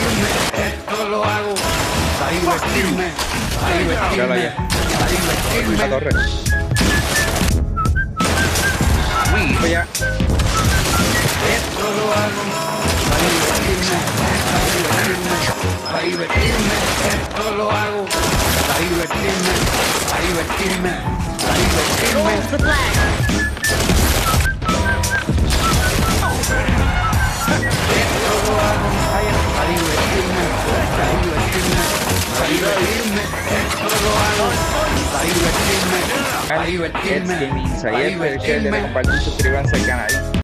divertirme, esto lo hago para divertirme, para divertirme, para divertirme. La torre. Uy, Ya. esto lo hago para divertirme, para divertirme, esto lo hago para divertirme, para divertirme, para divertirme. Rolls the flag. Esto lo hago para divertirme, para divertirme, para divertirme. Esto lo hago para divertirme, para divertirme, Gaming, para Sayed, divertirme. compartir, suscríbanse al canal.